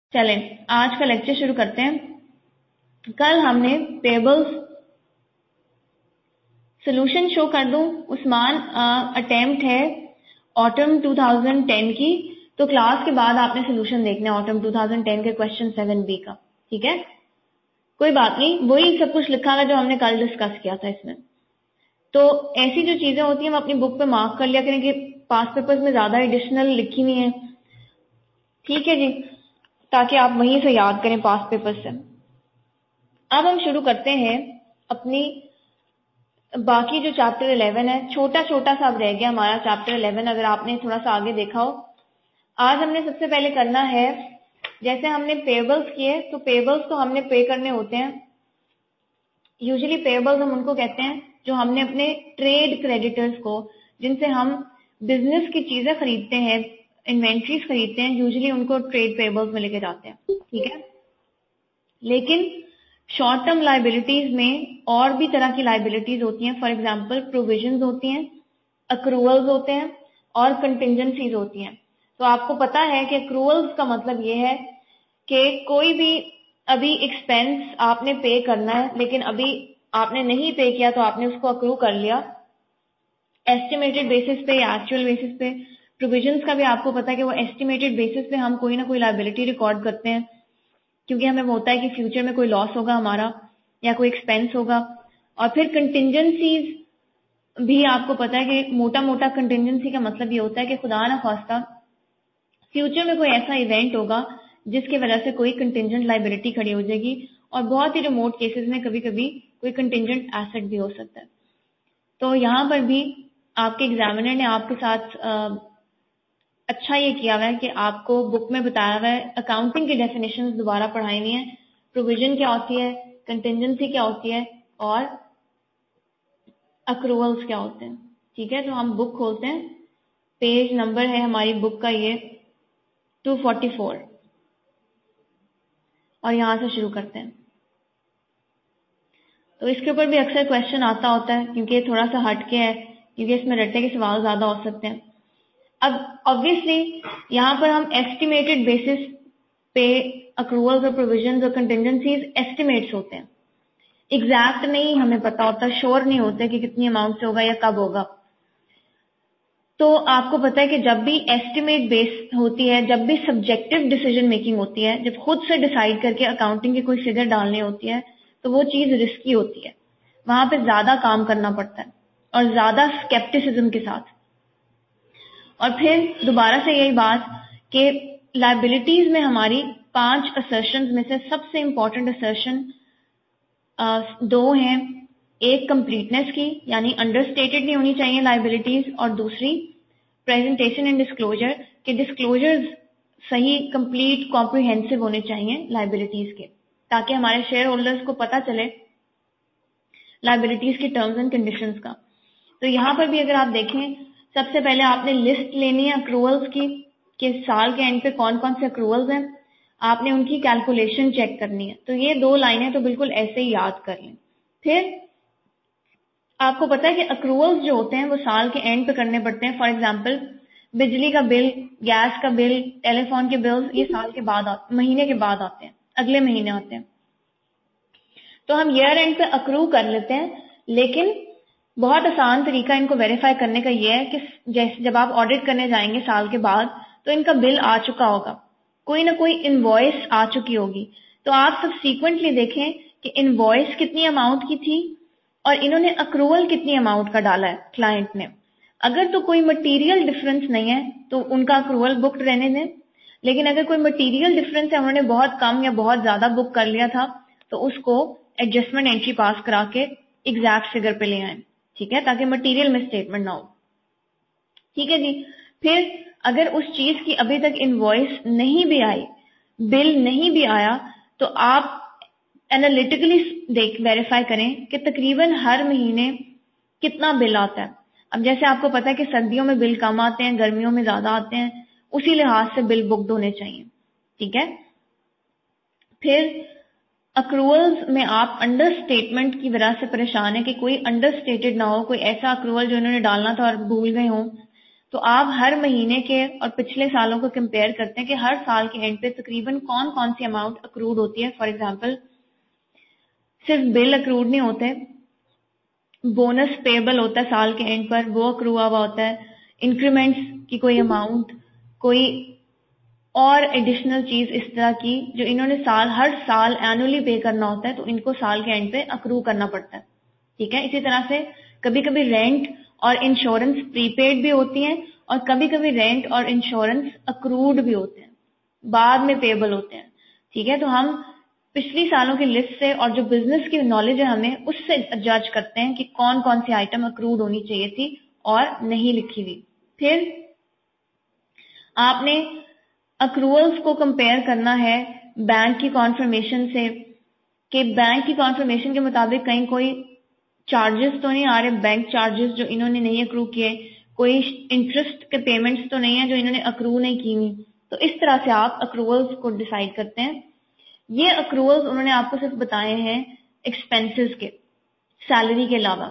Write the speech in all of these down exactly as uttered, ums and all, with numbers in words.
चलें आज का लेक्चर शुरू करते हैं। कल हमने पेबल्स सोल्यूशन शो कर दूं, उस्मान अटेम्प्ट है ऑटम टू थाउजेंड टेन की, तो क्लास के बाद आपने सोल्यूशन देखना है ऑटम टू थाउजेंड टेन के क्वेश्चन सेवन बी का। ठीक है, कोई बात नहीं, वही सब कुछ लिखा हुआ जो हमने कल डिस्कस किया था इसमें। तो ऐसी जो चीजें होती हैं हम अपनी बुक पे मार्क कर लिया करें कि पास पेपर्स में ज्यादा एडिशनल लिखी हुई है। ठीक है जी, ताकि आप वहीं से याद करें पास पेपर से। अब हम शुरू करते हैं अपनी बाकी जो चैप्टर इलेवन है, छोटा छोटा सा अब रह गया हमारा चैप्टर इलेवन, अगर आपने थोड़ा सा आगे देखा हो। आज हमने सबसे पहले करना है, जैसे हमने पेबल्स किए तो पेबल्स तो हमने पे करने होते हैं। यूजुअली पेबल्स हम उनको कहते हैं जो हमने अपने ट्रेड क्रेडिटर्स को, जिनसे हम बिजनेस की चीजें खरीदते हैं, इन्वेंट्रीज खरीदते हैं, यूजुअली उनको ट्रेड पेबल्स में लेके जाते हैं। ठीक है, लेकिन शॉर्ट टर्म लाइबिलिटीज में और भी तरह की लाइबिलिटीज होती हैं। फॉर एग्जांपल प्रोविजंस होती हैं, अक्रूवल्स होते हैं और कंटिजेंसीज होती हैं। तो आपको पता है कि अक्रूवल्स का मतलब ये है कि कोई भी अभी एक्सपेंस आपने पे करना है लेकिन अभी आपने नहीं पे किया तो आपने उसको अक्रू कर लिया एस्टिमेटेड बेसिस पे या एक्चुअल बेसिस पे। प्रोविजंस का भी आपको पता है कि वो एस्टिमेटेड बेसिस पे हम कोई ना कोई लायबिलिटी रिकॉर्ड करते हैं, क्योंकि हमें वो होता है कि फ्यूचर में कोई लॉस होगा हमारा या कोई एक्सपेंस होगा। और फिर कंटिजेंसीज भी आपको पता है कि मोटा मोटा कंटिजेंसी का मतलब ये होता है कि खुदा ना खास्ता फ्यूचर में कोई ऐसा इवेंट होगा जिसकी वजह से कोई कंटिजेंट लायबिलिटी खड़ी हो जाएगी, और बहुत ही रिमोट केसेस में कभी कभी कोई कंटिजेंट एसेट भी हो सकता है। तो यहाँ पर भी आपके एग्जामिनर ने आपके साथ आ, अच्छा ये किया हुआ है कि आपको बुक में बताया हुआ है, अकाउंटिंग की डेफिनेशंस दोबारा पढ़ाई हुई है, प्रोविजन क्या होती है, कंटिजेंसी क्या होती है और अक्रूवल्स क्या होते हैं। ठीक है, तो हम बुक खोलते हैं, पेज नंबर है हमारी बुक का ये टू फोर्टी फोर, और यहां से शुरू करते हैं। तो इसके ऊपर भी अक्सर क्वेश्चन आता होता है क्योंकि ये थोड़ा सा हटके है, क्योंकि इसमें रट्टे के सवाल ज्यादा हो सकते हैं। अब ऑब्वियसली यहाँ पर हम एस्टिमेटेड बेसिस पे अक्रूवल्स और प्रोविजंस और कंटिजेंसीज एस्टिमेट्स होते हैं, एग्जैक्ट नहीं हमें पता होता, श्योर नहीं होते कि कितनी अमाउंट से होगा या कब होगा। तो आपको पता है कि जब भी एस्टिमेट बेस होती है, जब भी सब्जेक्टिव डिसीजन मेकिंग होती है, जब खुद से डिसाइड करके अकाउंटिंग की कोई फिगर डालनी होती है, तो वो चीज रिस्की होती है, वहां पे ज्यादा काम करना पड़ता है और ज्यादा स्केप्टिसिज्म के साथ। और फिर दोबारा से यही बात कि लायबिलिटीज में हमारी पांच असर्शंस में से सबसे इंपॉर्टेंट असर्शन दो हैं, एक कंप्लीटनेस की, यानी अंडरस्टेटेड नहीं होनी चाहिए लायबिलिटीज, और दूसरी प्रेजेंटेशन एंड डिस्क्लोजर के डिस्क्लोजर्स सही, कंप्लीट, कॉम्प्रिहेंसिव होने चाहिए लायबिलिटीज के, ताकि हमारे शेयर होल्डर्स को पता चले लायबिलिटीज के टर्म्स एंड कंडीशंस का। तो यहाँ पर भी अगर आप देखें, सबसे पहले आपने लिस्ट लेनी है अक्रूवल्स की, कि साल के एंड पे कौन कौन से अक्रूवल्स हैं, आपने उनकी कैलकुलेशन चेक करनी है। तो ये दो लाइनें तो बिल्कुल ऐसे ही याद कर लें। फिर आपको पता है कि अक्रूवल्स जो होते हैं वो साल के एंड पे करने पड़ते हैं। फॉर एग्जांपल बिजली का बिल, गैस का बिल, टेलीफोन के बिल्स, ये साल के बाद आते, महीने के बाद आते हैं, अगले महीने आते हैं। तो हम ईयर एंड पे अक्रू कर लेते हैं, लेकिन बहुत आसान तरीका इनको वेरीफाई करने का ये है कि जैसे जब आप ऑडिट करने जाएंगे साल के बाद, तो इनका बिल आ चुका होगा, कोई ना कोई इनवॉइस आ चुकी होगी। तो आप सब सीक्वेंटली देखें कि इनवॉइस कितनी अमाउंट की थी और इन्होंने अक्रूवल कितनी अमाउंट का डाला है क्लाइंट ने। अगर तो कोई मटीरियल डिफरेंस नहीं है तो उनका अक्रूवल बुक्ड रहने दें, लेकिन अगर कोई मटीरियल डिफरेंस है, उन्होंने बहुत कम या बहुत ज्यादा बुक कर लिया था, तो उसको एडजस्टमेंट एंट्री पास करा के एग्जैक्ट फिगर पे ले आए। ठीक है, ताकि मटेरियल में स्टेटमेंट ना हो। ठीक है जी, फिर अगर उस चीज की अभी तक इनवॉइस नहीं भी आई, बिल नहीं भी आया, तो आप एनालिटिकली देख वेरीफाई करें कि तकरीबन हर महीने कितना बिल आता है। अब जैसे आपको पता है कि सर्दियों में बिल कम आते हैं, गर्मियों में ज्यादा आते हैं, उसी लिहाज से बिल बुक्ड होने चाहिए। ठीक है, फिर अक्रूवल्स में आप अंडर स्टेटमेंट की वजह से परेशान है कि कोई अंडर स्टेटेड ना हो, कोई ऐसा अक्रूवल जो इन्होंने डालना था और भूल गए हो, तो आप हर महीने के और पिछले सालों को कंपेयर करते हैं कि हर साल के एंड पे तकरीबन कौन कौन सी अमाउंट अक्रूड होती है। फॉर एग्जांपल सिर्फ बिल अक्रूड नहीं होते, बोनस पेबल होता है साल के एंड पर, वो अक्रू हुआ होता है, इंक्रीमेंट्स की कोई अमाउंट, कोई और एडिशनल चीज इस तरह की जो इन्होंने साल हर साल एनुअली पे करना होता है, तो इनको साल के एंड पे अक्रू करना पड़ता है। ठीक है, इसी तरह से कभी कभी रेंट और इंश्योरेंस प्रीपेड भी होती हैं और कभी कभी रेंट और इंश्योरेंस अक्रूड भी होते हैं, बाद में पेबल होते हैं। ठीक है, तो हम पिछली सालों की लिस्ट से और जो बिजनेस की नॉलेज है हमें उससे जज करते हैं कि कौन कौन सी आइटम अक्रूड होनी चाहिए थी और नहीं लिखी हुई। फिर आपने अक्रूवल्स को कंपेयर करना है बैंक की कॉन्फर्मेशन से, कि बैंक की कॉन्फर्मेशन के मुताबिक कहीं कोई चार्जेस तो नहीं आ रहे, बैंक चार्जेस जो इन्होंने नहीं अक्रू किए, कोई इंटरेस्ट के पेमेंट्स तो नहीं है जो इन्होंने अक्रू नहीं की हुई। तो इस तरह से आप अक्रूवल्स को डिसाइड करते हैं। ये अक्रूवल्स उन्होंने आपको सिर्फ बताए हैं एक्सपेंसेस के, सैलरी के अलावा।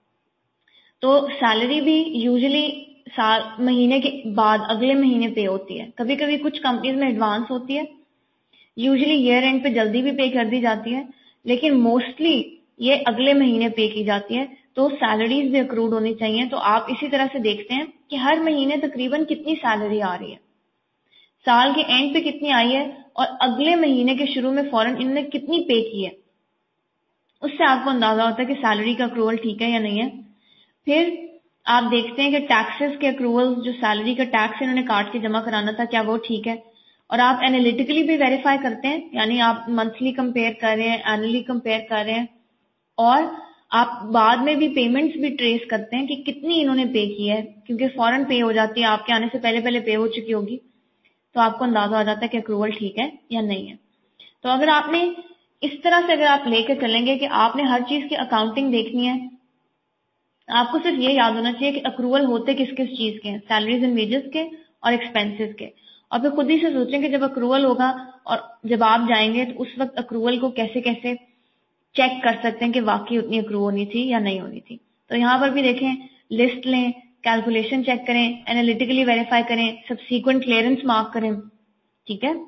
तो सैलरी भी यूजुअली साल महीने के बाद अगले महीने पे होती है, कभी कभी कुछ कंपनीज में एडवांस होती है, यूजुअली ईयर एंड पे जल्दी भी पे कर दी जाती है, लेकिन मोस्टली ये अगले महीने पे की जाती है। तो सैलरीज भी अक्रूड होनी चाहिए। तो आप इसी तरह से देखते हैं कि हर महीने तकरीबन कितनी सैलरी आ रही है, साल के एंड पे कितनी आई है और अगले महीने के शुरू में फौरन इन्होंने कितनी पे की है, उससे आपको अंदाजा होता है कि सैलरी का अक्रूवल ठीक है या नहीं है। फिर आप देखते हैं कि टैक्सेस के अक्रूवल, जो सैलरी का टैक्स इन्होंने काट के जमा कराना था, क्या वो ठीक है। और आप एनालिटिकली भी वेरीफाई करते हैं, यानी आप मंथली कंपेयर कर रहे हैं, एनुअली कंपेयर कर रहे हैं, और आप बाद में भी पेमेंट्स भी ट्रेस करते हैं कि कितनी इन्होंने पे की है, क्योंकि फौरन पे हो जाती है, आपके आने से पहले पहले पे हो चुकी होगी, तो आपको अंदाजा हो जाता है कि अक्रूवल ठीक है या नहीं है। तो अगर आपने इस तरह से अगर आप लेकर चलेंगे कि आपने हर चीज की अकाउंटिंग देखनी है, आपको सिर्फ ये याद होना चाहिए कि अक्रूवल होते किस किस चीज के हैं, सैलरीज एंड वेजेस के और एक्सपेंसेस के। और फिर खुद ही से सोचें कि जब अक्रूवल होगा और जब आप जाएंगे तो उस वक्त अक्रूवल को कैसे कैसे चेक कर सकते हैं कि वाकई उतनी अक्रू होनी थी या नहीं होनी थी। तो यहाँ पर भी देखें, लिस्ट लें, कैलकुलेशन चेक करें, एनालिटिकली वेरीफाई करें, सब्सीक्वेंट क्लियरेंस मार्क करें। ठीक है,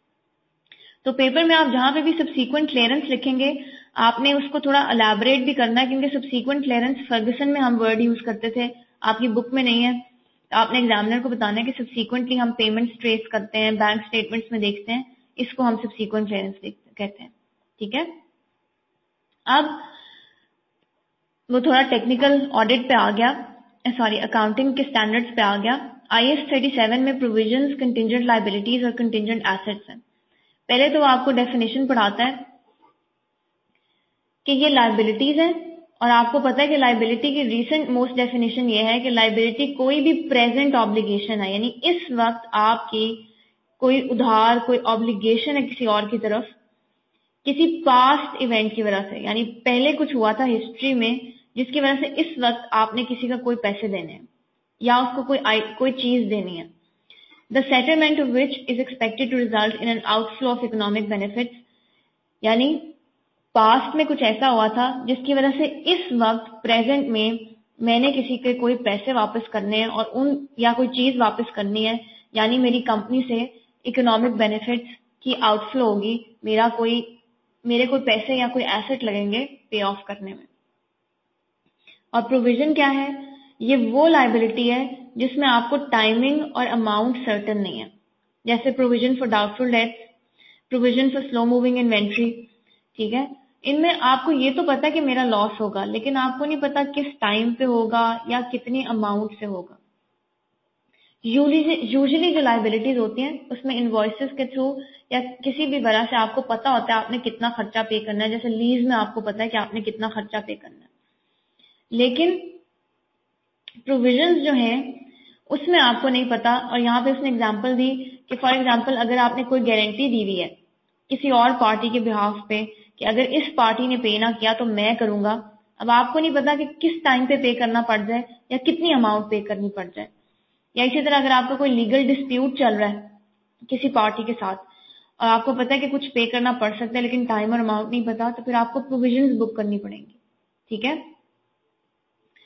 तो पेपर में आप जहां पे भी सब्सीक्वेंट क्लियरेंस लिखेंगे आपने उसको थोड़ा एलैबोरेट भी करना है, क्योंकि सब्सीक्वेंट क्लियरेंस फर्गसन में हम वर्ड यूज करते थे, आपकी बुक में नहीं है। तो आपने एग्जामिनर को बताना है कि सब्सीक्वेंटली हम पेमेंट्स ट्रेस करते हैं, बैंक स्टेटमेंट्स में देखते हैं, इसको हम सब्सीक्वेंट क्लियरेंस कहते हैं। ठीक है, अब वो थोड़ा टेक्निकल ऑडिट पे आ गया, सॉरी अकाउंटिंग के स्टैंडर्ड्स पे आ गया। आई एस थर्टी सेवन में प्रोविजंस, कंटिजेंट लायबिलिटीज और कंटिजेंट एसेट्स हैं। पहले तो वो आपको डेफिनेशन पढ़ाता है कि ये लायबिलिटीज हैं, और आपको पता है कि लायबिलिटी की रीसेंट मोस्ट डेफिनेशन ये है कि लायबिलिटी कोई भी प्रेजेंट ऑब्लिगेशन है, यानी इस वक्त आपकी कोई उधार, कोई ऑब्लिगेशन है किसी और की तरफ, किसी पास्ट इवेंट की वजह से, यानी पहले कुछ हुआ था हिस्ट्री में जिसकी वजह से इस वक्त आपने किसी का कोई पैसे देने हैं या उसको कोई कोई चीज देनी है। The settlement of which is expected to result in an outflow of economic benefits, यानी पास्ट में कुछ ऐसा हुआ था जिसकी वजह से इस वक्त प्रेजेंट में मैंने किसी के कोई पैसे वापस करने हैं और उन या कोई चीज वापस करनी है, यानी मेरी कंपनी से इकोनॉमिक बेनिफिट्स की आउटफ्लो होगी, मेरा कोई मेरे कोई पैसे या कोई एसेट लगेंगे पे ऑफ करने में। और प्रोविजन क्या है? ये वो लायबिलिटी है जिसमें आपको टाइमिंग और अमाउंट सर्टेन नहीं है, जैसे provision for doubtful debts, provision for slow moving inventory. ठीक है, इनमें आपको ये तो पता है कि मेरा लॉस होगा, लेकिन आपको नहीं पता किस टाइम पे होगा या कितनी अमाउंट से होगा। यूजुअली जो लायबिलिटीज होती हैं उसमें इनवॉइसेस के थ्रू या किसी भी वजह से आपको पता होता है आपने कितना खर्चा पे करना है, जैसे लीज में आपको पता है कि आपने कितना खर्चा पे करना है। लेकिन प्रोविजंस जो हैं उसमें आपको नहीं पता, और यहाँ पे उसने एग्जांपल दी कि फॉर एग्जांपल अगर आपने कोई गारंटी दी हुई है किसी और पार्टी के बिहाफ पे कि अगर इस पार्टी ने पे ना किया तो मैं करूंगा, अब आपको नहीं पता कि किस टाइम पे पे करना पड़ जाए या कितनी अमाउंट पे करनी पड़ जाए। या इसी तरह अगर आपका कोई लीगल डिस्प्यूट चल रहा है किसी पार्टी के साथ और आपको पता है कि कुछ पे करना पड़ सकता है लेकिन टाइम और अमाउंट नहीं पता, तो फिर आपको प्रोविजंस बुक करनी पड़ेंगी। ठीक है,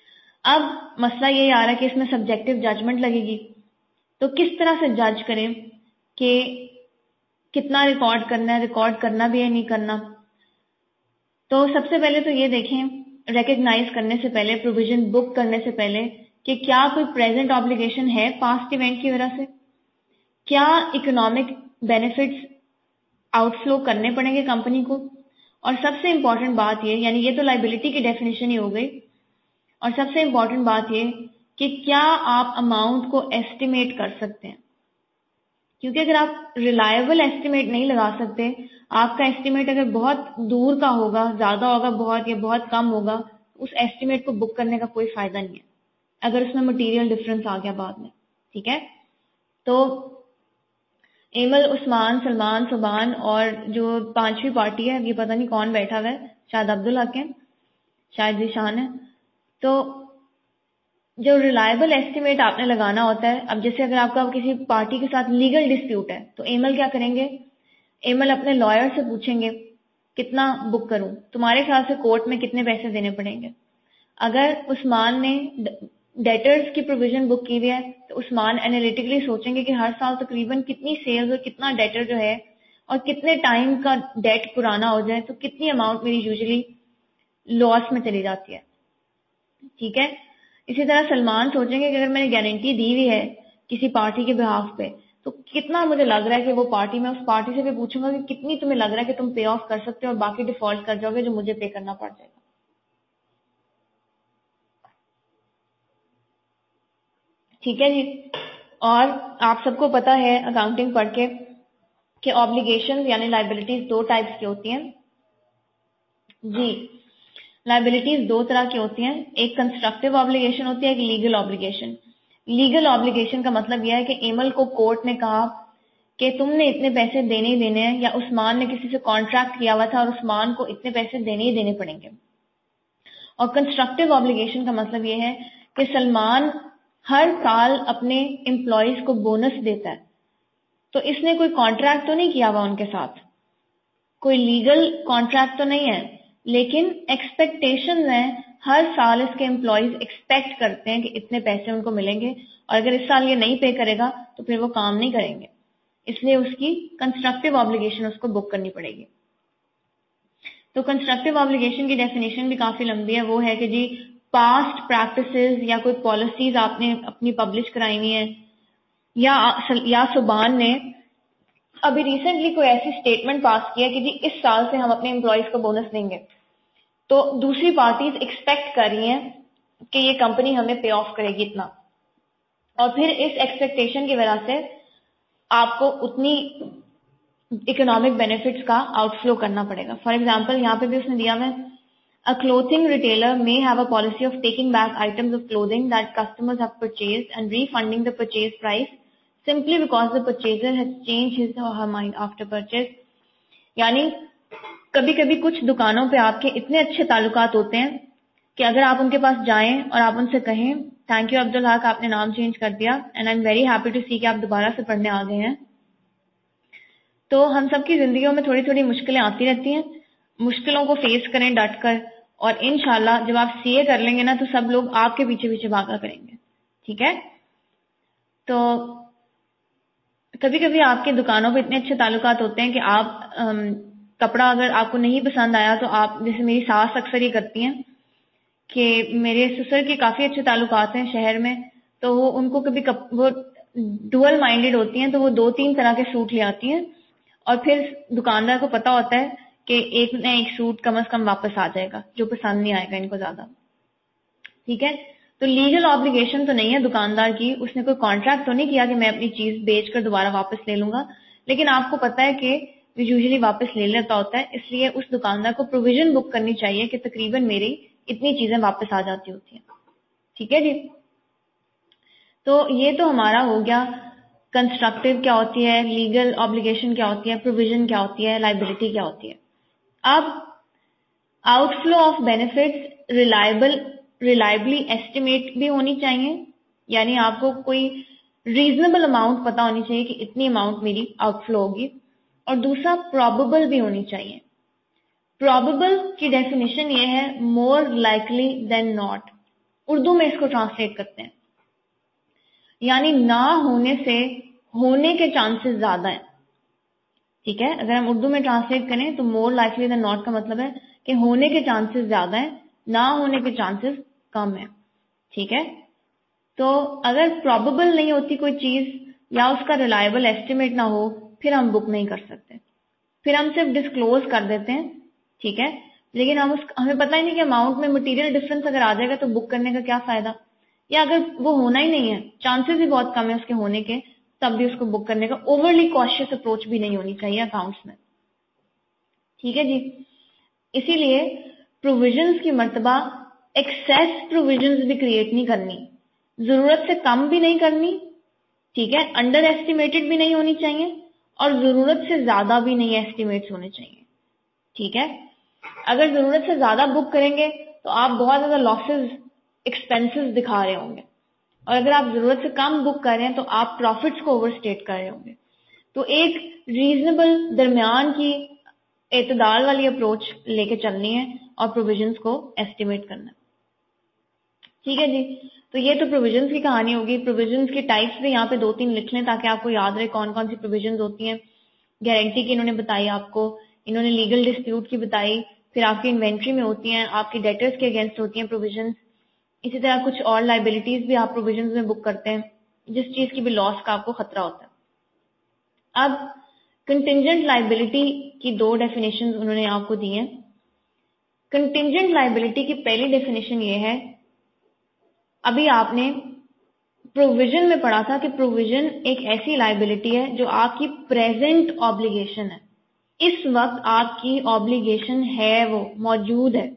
अब मसला ये आ रहा है कि इसमें सब्जेक्टिव जजमेंट लगेगी, तो किस तरह से जज करें कि कितना रिकॉर्ड करना है, रिकॉर्ड करना भी है नहीं करना। तो सबसे पहले तो ये देखें रिकग्नाइज करने से पहले, प्रोविजन बुक करने से पहले, कि क्या कोई प्रेजेंट ऑब्लिगेशन है पास्ट इवेंट की वजह से, क्या इकोनॉमिक बेनिफिट्स आउटफ्लो करने पड़ेंगे कंपनी को। और सबसे इंपॉर्टेंट बात ये, यानी ये तो लाइबिलिटी की डेफिनेशन ही हो गई, और सबसे इंपॉर्टेंट बात ये कि क्या आप अमाउंट को एस्टिमेट कर सकते हैं, क्योंकि अगर आप रिलायबल एस्टिमेट नहीं लगा सकते, आपका एस्टिमेट अगर बहुत दूर का होगा, ज्यादा होगा बहुत या बहुत कम होगा, उस एस्टिमेट को बुक करने का कोई फायदा नहीं है अगर उसमें मटेरियल डिफरेंस आ गया बाद में। ठीक है, तो एमल, उस्मान, सलमान, सुबान और जो पांचवी पार्टी है, ये पता नहीं कौन बैठा हुआ है, शायद अब्दुल हक है, शायद जीशान है। तो जो रिलायबल एस्टिमेट आपने लगाना होता है, अब जैसे अगर आपका किसी पार्टी के साथ लीगल डिस्प्यूट है तो एमल क्या करेंगे, एमल अपने लॉयर से पूछेंगे कितना बुक करूं, तुम्हारे ख्याल से कोर्ट में कितने पैसे देने पड़ेंगे। अगर उस्मान ने डेटर्स की प्रोविजन बुक की हुई है तो उस्मान एनालिटिकली सोचेंगे कि हर साल तकरीबन कितनी सेल्स और कितना डेटर जो है और कितने टाइम का डेट पुराना हो जाए तो कितनी अमाउंट मेरी यूजुअली लॉस में चली जाती है। ठीक है, इसी तरह सलमान सोचेंगे कि अगर मैंने गारंटी दी हुई है किसी पार्टी के बिहाफ पे तो कितना मुझे लग रहा है कि वो पार्टी, मैं उस पार्टी से भी पूछूंगा कि कितनी तुम्हें लग रहा है कि तुम पे ऑफ कर सकते हो और बाकी डिफॉल्ट कर जाओगे जो मुझे पे करना पड़ जाएगा। ठीक है जी, और आप सबको पता है अकाउंटिंग पढ़ के कि ऑब्लिगेशन यानी लाइबिलिटीज दो टाइप्स की होती हैं जी। लाइबिलिटीज दो तरह की होती हैं, एक कंस्ट्रक्टिव ऑब्लिगेशन होती है, एक लीगल ऑब्लिगेशन। लीगल ऑब्लिगेशन का मतलब यह है कि एमल को कोर्ट ने कहा कि तुमने इतने पैसे देने ही देने हैं, या उस्मान ने किसी से कॉन्ट्रैक्ट किया हुआ था और उस्मान को इतने पैसे देने ही देने पड़ेंगे। और कंस्ट्रक्टिव ऑब्लिगेशन का मतलब यह है कि सलमान हर साल अपने एम्प्लॉयज को बोनस देता है, तो इसने कोई कॉन्ट्रैक्ट तो नहीं किया हुआ उनके साथ, कोई लीगल कॉन्ट्रैक्ट तो नहीं है, लेकिन एक्सपेक्टेशन है हर साल इसके एम्प्लॉयज एक्सपेक्ट करते हैं कि इतने पैसे उनको मिलेंगे और अगर इस साल ये नहीं पे करेगा तो फिर वो काम नहीं करेंगे, इसलिए उसकी कंस्ट्रक्टिव ऑब्लिगेशन उसको बुक करनी पड़ेगी। तो कंस्ट्रक्टिव ऑब्लिगेशन की डेफिनेशन भी काफी लंबी है, वो है कि जी पास्ट प्रैक्टिसेस या कोई पॉलिसीज आपने अपनी पब्लिश कराई हुई है, या या सुबान ने अभी रिसेंटली कोई ऐसी स्टेटमेंट पास किया कि जी इस साल से हम अपने एम्प्लॉयज को बोनस देंगे, तो दूसरी पार्टीज एक्सपेक्ट कर रही हैं कि ये कंपनी हमें पे ऑफ करेगी इतना, और फिर इस एक्सपेक्टेशन की वजह से आपको उतनी इकोनॉमिक बेनिफिट्स का आउटफ्लो करना पड़ेगा। फॉर एग्जाम्पल यहाँ पे भी उसने दिया मैं, a clothing retailer may have a policy of taking back items of clothing that customers have purchased and refunding the purchase price simply because the purchaser has changed his or her mind after purchase। यानी कभी कभी कुछ दुकानों पे आपके इतने अच्छे ताल्लुकात होते हैं कि अगर आप उनके पास जाएं और आप उनसे कहें थैंक यू अब्दुल हक, आपने नाम चेंज कर दिया and I am very happy to see कि आप दोबारा से पढ़ने आ गए हैं। तो हम सबकी जिंदगियों में थोड़ी थोड़ी मुश्किलें आती रहती हैं, मुश्किलों को फेस करें डट कर, और इंशाल्लाह जब आप सीए कर लेंगे ना तो सब लोग आपके पीछे पीछे भागा करेंगे। ठीक है, तो कभी कभी आपके दुकानों पे इतने अच्छे ताल्लुकात होते हैं कि आप अम, कपड़ा अगर आपको नहीं पसंद आया तो आप, जैसे मेरी सास अक्सर ये करती हैं कि मेरे ससुर के काफी अच्छे ताल्लुकात हैं शहर में, तो वो उनको कभी कप, वो डुअल माइंडेड होती हैं, तो वो दो तीन तरह के सूट ले आती हैं और फिर दुकानदार को पता होता है कि एक न एक सूट कम से कम वापस आ जाएगा जो पसंद नहीं आएगा इनको ज्यादा। ठीक है, तो लीगल ऑब्लिगेशन तो नहीं है दुकानदार की, उसने कोई कॉन्ट्रैक्ट तो नहीं किया कि मैं अपनी चीज बेचकर दोबारा वापस ले लूंगा, लेकिन आपको पता है कि वो यूजुअली वापस ले लेता होता है, इसलिए उस दुकानदार को प्रोविजन बुक करनी चाहिए कि तकरीबन मेरी इतनी चीजें वापस आ जाती होती हैं। ठीक है जी, तो ये तो हमारा हो गया कंस्ट्रक्टिव क्या होती है, लीगल ऑब्लिगेशन क्या होती है, प्रोविजन क्या होती है, लाइबिलिटी क्या होती है। अब outflow of benefits reliable reliably estimate भी होनी चाहिए, यानी आपको कोई रीजनेबल अमाउंट पता होनी चाहिए कि इतनी अमाउंट मेरी आउटफ्लो होगी, और दूसरा प्रोबेबल भी होनी चाहिए। प्रोबेबल की डेफिनेशन ये है more likely than not, Urdu में इसको ट्रांसलेट करते हैं, यानी ना होने से होने के चांसेस ज्यादा हैं। ठीक है, अगर हम उर्दू में ट्रांसलेट करें तो मोर लाइकली देन नॉट का मतलब है कि होने के चांसेस ज्यादा हैं, ना होने के चांसेस कम है। ठीक है, तो अगर प्रोबेबल नहीं होती कोई चीज या उसका रिलायबल एस्टिमेट ना हो, फिर हम बुक नहीं कर सकते, फिर हम सिर्फ डिस्क्लोज कर देते हैं। ठीक है, लेकिन हम उस हमें पता ही नहीं कि अमाउंट में मटेरियल डिफरेंस अगर आ जाएगा तो बुक करने का क्या फायदा, या अगर वो होना ही नहीं है, चांसेस ही बहुत कम है उसके होने के, तब भी उसको बुक करने का ओवरली कॉशियस अप्रोच भी नहीं होनी चाहिए अकाउंट्स में। ठीक है जी, इसीलिए प्रोविजंस की मर्तबा एक्सेस प्रोविजंस भी क्रिएट नहीं करनी, जरूरत से कम भी नहीं करनी। ठीक है, अंडर एस्टिमेटेड भी नहीं होनी चाहिए और जरूरत से ज्यादा भी नहीं एस्टिमेट्स होने चाहिए। ठीक है, अगर जरूरत से ज्यादा बुक करेंगे तो आप बहुत ज्यादा लॉसेस एक्सपेंसेस दिखा रहे होंगे, और अगर आप जरूरत से कम बुक कर रहे हैं तो आप प्रॉफिट्स को ओवरस्टेट कर रहे होंगे। तो एक रीजनेबल दरमियान की एतदाल वाली अप्रोच लेके चलनी है और प्रोविजंस को एस्टिमेट करना। ठीक है जी, तो ये तो प्रोविजंस की कहानी होगी। प्रोविजंस की टाइप्स भी यहाँ पे दो तीन लिख लें ताकि आपको याद रहे कौन कौन सी प्रोविजंस होती हैं। गारंटी की इन्होंने बताई आपको, इन्होंने लीगल डिस्प्यूट की बताई, फिर आपकी इन्वेंट्री में होती हैं, आपकी डेटर्स के अगेंस्ट होती हैं प्रोविजंस। इसी तरह कुछ और लाइबिलिटीज भी आप प्रोविजंस में बुक करते हैं, जिस चीज की भी लॉस का आपको खतरा होता है। अब कंटिंजेंट लाइबिलिटी की दो डेफिनेशन उन्होंने आपको दी हैं। कंटिंजेंट लाइबिलिटी की पहली डेफिनेशन ये है, अभी आपने प्रोविजन में पढ़ा था कि प्रोविजन एक ऐसी लाइबिलिटी है जो आपकी प्रेजेंट ऑब्लिगेशन है, इस वक्त आपकी ऑब्लिगेशन है, वो मौजूद है।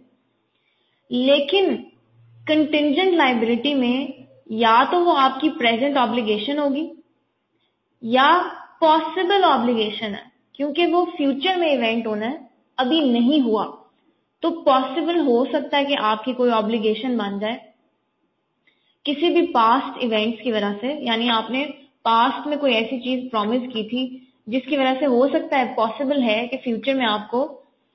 लेकिन कंटिंजेंट लाइबिलिटी में या तो वो आपकी प्रेजेंट ऑब्लिगेशन होगी या पॉसिबल ऑब्लिगेशन है, क्योंकि वो फ्यूचर में इवेंट होना है, अभी नहीं हुआ, तो पॉसिबल हो सकता है कि आपकी कोई ऑब्लिगेशन बन जाए किसी भी पास्ट इवेंट्स की वजह से। यानी आपने पास्ट में कोई ऐसी चीज प्रॉमिस की थी जिसकी वजह से हो सकता है, पॉसिबल है कि फ्यूचर में आपको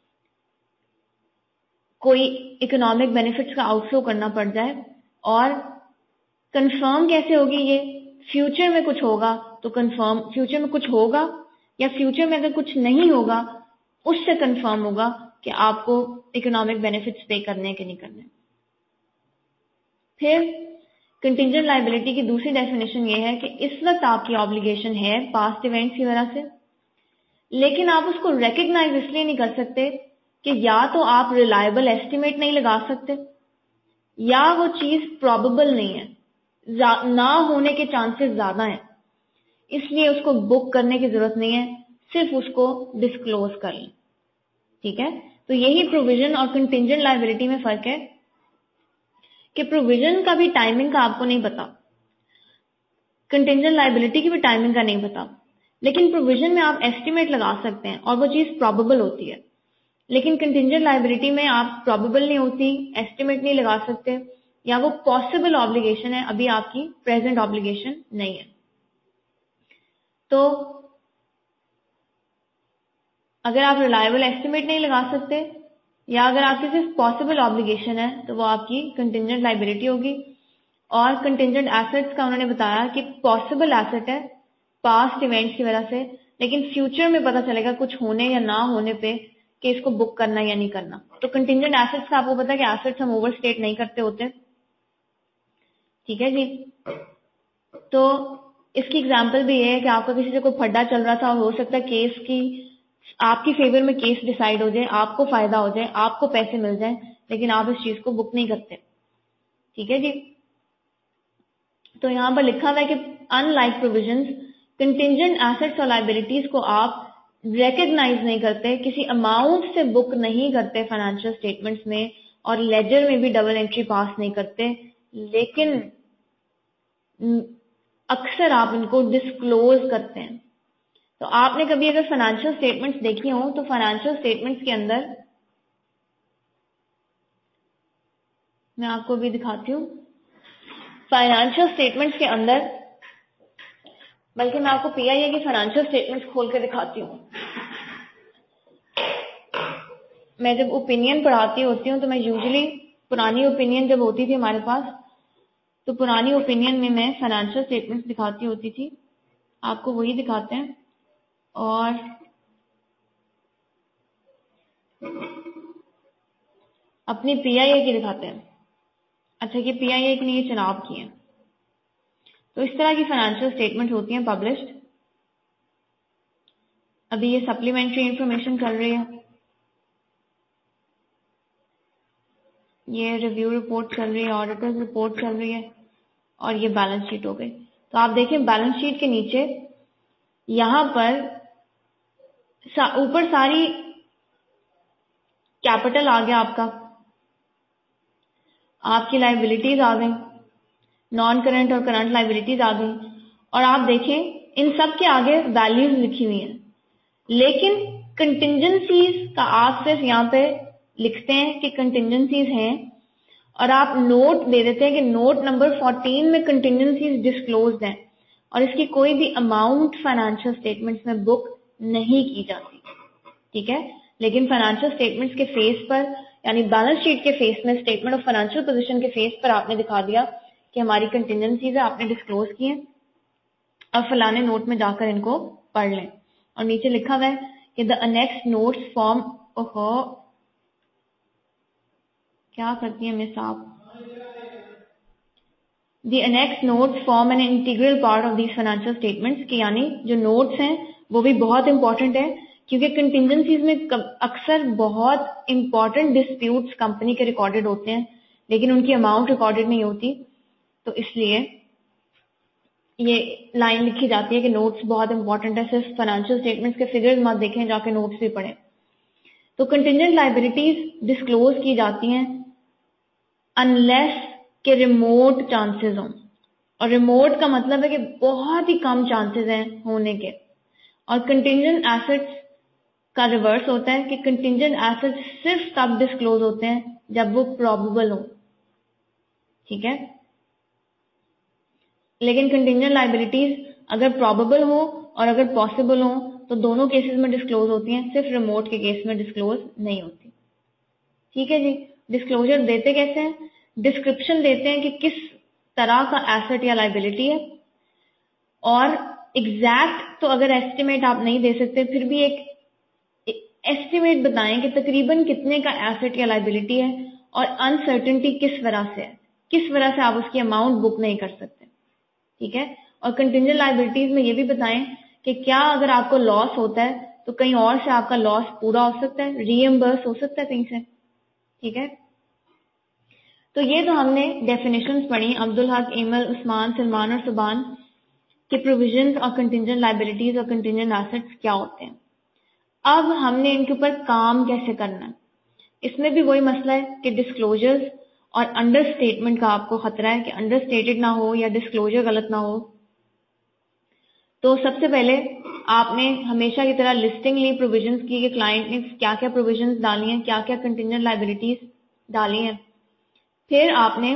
कोई इकोनॉमिक बेनिफिट्स का आउटफ्लो करना पड़ जाए। और कंफर्म कैसे होगी ये, फ्यूचर में कुछ होगा तो कंफर्म, फ्यूचर में कुछ होगा या फ्यूचर में अगर कुछ नहीं होगा उससे कंफर्म होगा कि आपको इकोनॉमिक बेनिफिट्स पे करने के नहीं करने। फिर कंटिंजेंट लाइबिलिटी की दूसरी डेफिनेशन ये है कि इस वक्त आपकी ऑब्लिगेशन है पास्ट इवेंट्स की वजह से, लेकिन आप उसको रिकग्नाइज इसलिए नहीं कर सकते कि या तो आप रिलायबल एस्टिमेट नहीं लगा सकते या वो चीज प्रोबेबल नहीं है, ना होने के चांसेस ज्यादा हैं, इसलिए उसको बुक करने की जरूरत नहीं है, सिर्फ उसको डिस्क्लोज कर लें। ठीक है, तो यही प्रोविजन और कंटिंजेंट लाइबिलिटी में फर्क है कि प्रोविजन का भी टाइमिंग का आपको नहीं पता, कंटिंजेंट लाइबिलिटी की भी टाइमिंग का नहीं पता, लेकिन प्रोविजन में आप एस्टिमेट लगा सकते हैं और वो चीज प्रोबेबल होती है। लेकिन कंटिंजेंट लाइबिलिटी में आप प्रोबेबल नहीं होती, एस्टिमेट नहीं लगा सकते, या वो पॉसिबल ऑब्लिगेशन है, अभी आपकी प्रेजेंट ऑब्लिगेशन नहीं है। तो अगर आप रिलायबल एस्टिमेट नहीं लगा सकते या अगर आपकी सिर्फ पॉसिबल ऑब्लिगेशन है तो वो आपकी कंटिंजेंट लाइबिलिटी होगी। और कंटिंजेंट एसेट्स का उन्होंने बताया कि पॉसिबल एसेट है पास्ट इवेंट्स की वजह से, लेकिन फ्यूचर में पता चलेगा कुछ होने या ना होने पे कि इसको बुक करना या नहीं करना। तो कंटिंजेंट एसेट्स का आपको पता है कि एसेट्स हम ओवरस्टेट नहीं करते होते। ठीक है जी, तो इसकी एग्जांपल भी ये है कि आपका किसी से कोई फड्डा चल रहा था और हो सकता है केस की आपकी फेवर में केस डिसाइड हो जाए, आपको फायदा हो जाए, आपको पैसे मिल जाए, लेकिन आप इस चीज को बुक नहीं करते। ठीक है जी, तो यहां पर लिखा हुआ है कि अनलाइक प्रोविजंस, कंटिंजेंट एसेट्स और लायबिलिटीज को आप रिकग्नाइज नहीं करते, किसी अमाउंट से बुक नहीं करते फाइनेंशियल स्टेटमेंट्स में, और लेजर में भी डबल एंट्री पास नहीं करते, लेकिन अक्सर आप इनको डिस्क्लोज करते हैं। तो आपने कभी अगर फाइनेंशियल स्टेटमेंट्स देखी हो तो फाइनेंशियल स्टेटमेंट्स के अंदर, मैं आपको भी दिखाती हूँ, फाइनेंशियल स्टेटमेंट्स के अंदर, बल्कि मैं आपको पीआईए की फाइनेंशियल स्टेटमेंट्स खोल के दिखाती हूँ। मैं जब ओपिनियन पढ़ाती होती हूँ तो मैं यूजुअली, पुरानी ओपिनियन जब होती थी हमारे पास, तो पुरानी ओपिनियन में मैं फाइनेंशियल स्टेटमेंट्स दिखाती होती थी, आपको वही दिखाते हैं। और अपनी पीआईए की दिखाते हैं। अच्छा, कि पीआईए की नहीं, चुनाव की है। तो इस तरह की फाइनेंशियल स्टेटमेंट होती हैं पब्लिश्ड। अभी ये सप्लीमेंट्री इंफॉर्मेशन चल रही है, ये रिव्यू रिपोर्ट चल रही है, ऑडिटर्स रिपोर्ट चल रही है, और ये बैलेंस शीट हो गई। तो आप देखें बैलेंस शीट के नीचे यहां पर सा, ऊपर सारी कैपिटल आ गया आपका, आपकी लाइबिलिटीज आ गई, नॉन करंट और करंट लाइबिलिटीज आ गई, और आप देखें इन सब के आगे वैल्यूज लिखी हुई हैं। लेकिन कंटिंजेंसीज का आप सिर्फ यहाँ पे लिखते हैं कि कंटिंजेंसीज हैं, और आप नोट दे देते हैं कि नोट नंबर फोर्टीन में कंटिंजेंसीज डिस्क्लोज्ड हैं, और इसकी कोई भी अमाउंट फाइनेंशियल स्टेटमेंट्स में बुक नहीं की जाती। ठीक है, लेकिन फाइनेंशियल स्टेटमेंट्स के फेस पर, यानी बैलेंस शीट के फेस में, स्टेटमेंट ऑफ फाइनेंशियल पोजीशन के फेस पर आपने दिखा दिया कि हमारी कंटिंजेंसीज है, आपने डिस्क्लोज की है, अब फलाने नोट में जाकर इनको पढ़ लें। और नीचे लिखा हुआ है कि द अनेक्स नोट्स फॉर्म, ओहो क्या करती है मिस आप, the annex notes form an integral part of these financial statements, कि यानी जो नोट्स हैं वो भी बहुत इंपॉर्टेंट है, क्योंकि कंटिंजेंसीज में अक्सर बहुत इंपॉर्टेंट डिस्प्यूट्स कंपनी के रिकॉर्डेड होते हैं, लेकिन उनकी अमाउंट रिकॉर्डेड नहीं होती। तो इसलिए ये लाइन लिखी जाती है कि नोट्स बहुत इंपॉर्टेंट है, सिर्फ फाइनेंशियल स्टेटमेंट्स के फिगर्स मत देखें, जाके नोट्स भी पढ़ें। तो कंटिंजेंट लाइबिलिटीज डिस्क्लोज की जाती हैं अनलेस के रिमोट चांसेस हों, और रिमोट का मतलब है कि बहुत ही कम चांसेस हैं होने के। और कंटिंजेंट एसेट्स का रिवर्स होता है कि कंटिंजेंट एसेट्स सिर्फ तब डिस्क्लोज होते हैं जब वो प्रोबेबल हो। ठीक है, लेकिन कंटिंजेंट लाइबिलिटीज अगर प्रोबेबल हो और अगर पॉसिबल हो तो दोनों केसेस में डिस्क्लोज होती हैं, सिर्फ रिमोट के केस में डिस्क्लोज नहीं होती। ठीक है जी, डिस्क्लोजर देते कैसे हैं, डिस्क्रिप्शन देते हैं कि किस तरह का एसेट या लाइबिलिटी है, और एग्जैक्ट तो अगर एस्टिमेट आप नहीं दे सकते, फिर भी एक एस्टिमेट बताएं कि तकरीबन कितने का एसेट या लाइबिलिटी है, और अनसर्टेनिटी किस वजह से है, किस वजह से आप उसकी अमाउंट बुक नहीं कर सकते। ठीक है, और कंटिंजेंट लाइबिलिटीज में ये भी बताएं कि क्या अगर आपको लॉस होता है तो कहीं और से आपका लॉस पूरा हो सकता है, रीएम्बर्स हो सकता है कहीं से। ठीक है, तो ये तो हमने डेफिनेशंस पढ़ी, अब्दुल हक, इमल, उस्मान, सलमान और सुबान के प्रोविजंस और कंटिंजेंट लाइबिलिटीज और कंटिंजेंट एसेट्स क्या होते हैं। अब हमने इनके ऊपर काम कैसे करना है, इसमें भी वही मसला है कि डिस्क्लोजर्स और अंडरस्टेटमेंट का आपको खतरा है कि अंडरस्टेटेड ना हो या डिस्क्लोजर गलत ना हो। तो सबसे पहले आपने हमेशा की तरह लिस्टिंग ली प्रोविजंस की कि क्लाइंट ने क्या क्या प्रोविजंस डाली हैं, क्या क्या कंटिंजेंट लाइबिलिटीज डाली हैं। फिर आपने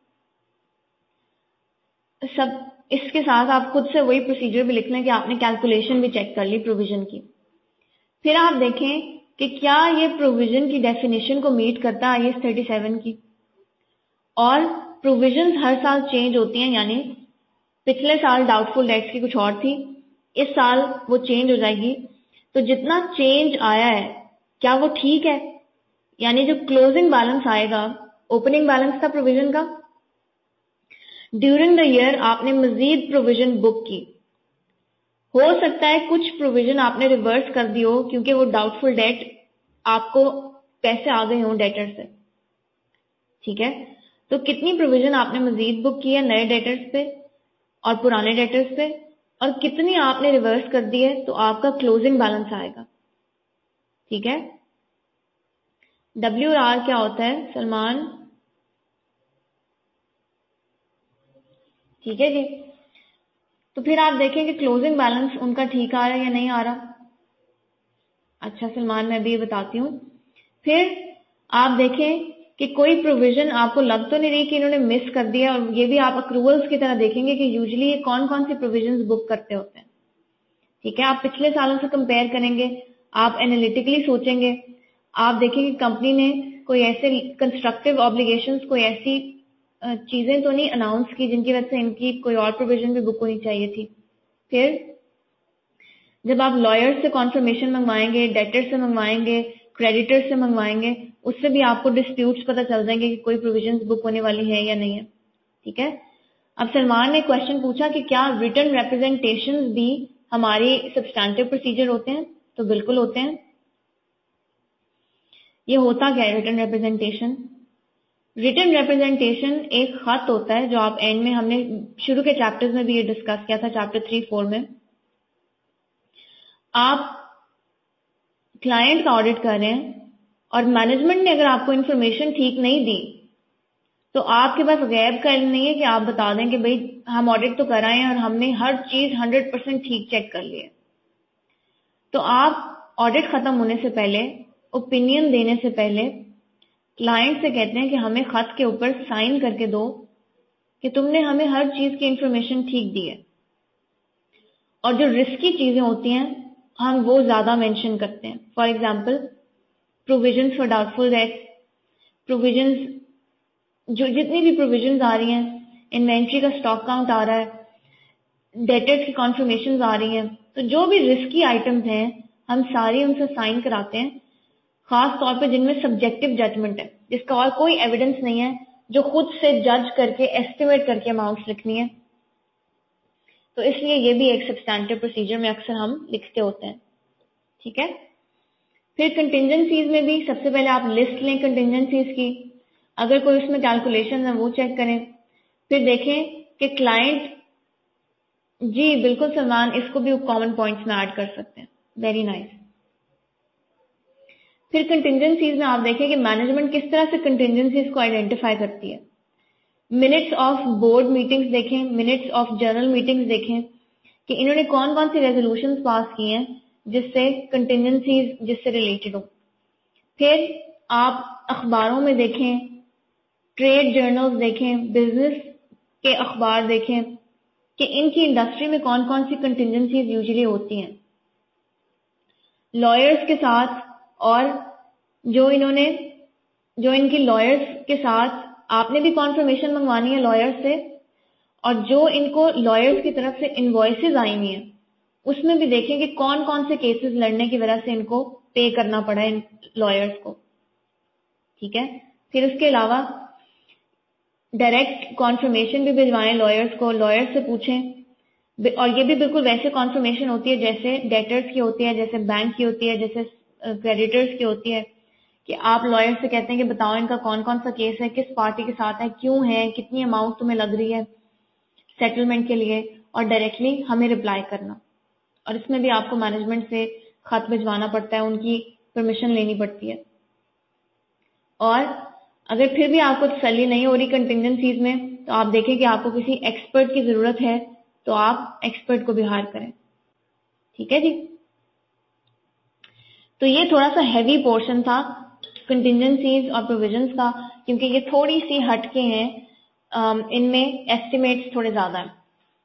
सब इसके साथ आप खुद से वही प्रोसीजर भी लिख लें कि आपने कैलकुलेशन भी चेक कर ली प्रोविजन की। फिर आप देखें कि क्या ये प्रोविजन की डेफिनेशन को मीट करता है आई एस थर्टी सेवन की। और प्रोविजंस हर साल चेंज होती हैं, यानी पिछले साल डाउटफुल डेट्स की कुछ और थी, इस साल वो चेंज हो जाएगी। तो जितना चेंज आया है क्या वो ठीक है, यानी जो क्लोजिंग बैलेंस आएगा, ओपनिंग बैलेंस था प्रोविजन का, ड्यूरिंग द ईयर आपने मजीद प्रोविजन बुक की, हो सकता है कुछ प्रोविजन आपने रिवर्स कर दी हो क्योंकि वो डाउटफुल डेट आपको पैसे आ गए हों डेटर से। ठीक है, तो कितनी प्रोविजन आपने मजीद बुक की है नए डेटर्स पे और पुराने डेटर्स पे, और कितनी आपने रिवर्स कर दी है, तो आपका क्लोजिंग बैलेंस आएगा। ठीक है, डब्ल्यू आर क्या होता है सलमान? ठीक है जी, तो फिर आप देखें कि क्लोजिंग बैलेंस उनका ठीक आ रहा है या नहीं आ रहा। अच्छा सलमान, मैं भी ये बताती हूँ। फिर आप देखें कि कोई प्रोविजन आपको लग तो नहीं रही कि इन्होंने मिस कर दिया, और ये भी आप अक्रूवल्स की तरह देखेंगे कि यूजुअली ये कौन कौन सी प्रोविजंस बुक करते होते हैं। ठीक है, आप पिछले सालों से कंपेयर करेंगे, आप एनालिटिकली सोचेंगे, आप देखेंगे कंपनी ने कोई ऐसे कंस्ट्रक्टिव ऑब्लिगेशंस, कोई ऐसी चीजें तो नहीं अनाउंस की जिनकी वजह से इनकी कोई और प्रोविजन भी बुक होनी चाहिए थी। फिर जब आप लॉयर से कॉन्फर्मेशन मंगवाएंगे, डेटर से मंगवाएंगे, क्रेडिटर से मंगवाएंगे, उससे भी आपको डिस्प्यूट्स पता चल जाएंगे कि कोई प्रोविजंस बुक होने वाली है या नहीं है। ठीक है। अब सलमान ने क्वेश्चन पूछा कि क्या रिटन रिप्रेजेंटेशंस भी हमारी सब्सटैंटिव प्रोसीजर होते हैं? तो बिल्कुल होते हैं। ये होता क्या है रिटन रिप्रेजेंटेशन? रिटन रिप्रेजेंटेशन एक खत होता है जो आप एंड में, हमने शुरू के चैप्टर्स में भी ये डिस्कस किया था, चैप्टर थ्री फोर में। आप क्लाइंट का ऑडिट कर रहे हैं और मैनेजमेंट ने अगर आपको इन्फॉर्मेशन ठीक नहीं दी तो आपके पास गैब का इल्म नहीं है कि आप बता दें कि भाई हम ऑडिट तो कराए हैं और हमने हर चीज हंड्रेड परसेंट ठीक चेक कर ली है। तो आप ऑडिट खत्म होने से पहले, ओपिनियन देने से पहले क्लाइंट से कहते हैं कि हमें खत के ऊपर साइन करके दो कि तुमने हमें हर चीज की इंफॉर्मेशन ठीक दी है। और जो रिस्की चीजें होती हैं हम वो ज्यादा मेंशन करते हैं। For example provisions for doubtful debt, provisions जो जितनी भी प्रोविजंस आ रही हैं, इन्वेंट्री का स्टॉक काउंट आ रहा है, डेटर्स की कॉन्फर्मेशन आ रही हैं, तो जो भी रिस्की आइटम्स हैं हम सारी उनसे साइन कराते हैं, खास तौर पे जिनमें सब्जेक्टिव जजमेंट है, जिसका और कोई एविडेंस नहीं है, जो खुद से जज करके एस्टिमेट करके अमाउंट्स लिखनी है। तो इसलिए ये भी एक सब्सटैंटिव प्रोसीजर में अक्सर हम लिखते होते हैं। ठीक है। फिर कंटिजेंसीज में भी सबसे पहले आप लिस्ट लें कंटिजेंसीज की, अगर कोई उसमें कैलकुलेशन है वो चेक करें, फिर देखें कि क्लाइंट, जी बिल्कुल सलमान, इसको भी कॉमन पॉइंट्स में ऐड कर सकते हैं। Very nice. फिर कंटिजेंसीज में आप देखें कि मैनेजमेंट किस तरह से कंटिजेंसीज को आइडेंटिफाई करती है। मिनट्स ऑफ बोर्ड मीटिंग्स देखें, मिनट्स ऑफ जर्नल मीटिंग्स देखें कि इन्होंने कौन कौन सी रेजोल्यूशंस पास की हैं जिससे कंटिजेंसीज जिससे रिलेटेड हो। फिर आप अखबारों में देखें, ट्रेड जर्नल्स देखें, बिजनेस के अखबार देखें कि इनकी इंडस्ट्री में कौन कौन सी कंटिजेंसीज यूजुअली होती हैं। लॉयर्स के साथ, और जो इन्होंने जो इनकी लॉयर्स के साथ आपने भी कॉन्फर्मेशन मंगवानी है लॉयर्स से, और जो इनको लॉयर्स की तरफ से इनवॉइसेस आई हुई हैं उसमें भी देखें कि कौन कौन से केसेस लड़ने की वजह से इनको पे करना पड़ा इन लॉयर्स को। ठीक है। फिर उसके अलावा डायरेक्ट कॉन्फर्मेशन भी भिजवाएं लॉयर्स को, लॉयर्स से पूछें, और ये भी बिल्कुल वैसे कॉन्फर्मेशन होती है जैसे डेटर्स की होती है, जैसे बैंक की होती है, जैसे क्रेडिटर्स की होती है, कि आप लॉयर से कहते हैं कि बताओ इनका कौन कौन सा केस है, किस पार्टी के साथ है, क्यों है, कितनी अमाउंट तुम्हें लग रही है सेटलमेंट के लिए, और डायरेक्टली हमें रिप्लाई करना। और इसमें भी आपको मैनेजमेंट से खत भिजवाना पड़ता है, उनकी परमिशन लेनी पड़ती है। और अगर फिर भी आपको तसल्ली नहीं हो रही कंटिजेंसीज में, तो आप देखें कि आपको किसी एक्सपर्ट की जरूरत है तो आप एक्सपर्ट को भी हायर करें। ठीक है जी। तो ये थोड़ा सा हैवी पोर्शन था कंटिजेंसीज और प्रोविजंस का, क्योंकि ये थोड़ी सी हटके हैं, इनमें एस्टिमेट्स थोड़े ज्यादा हैं।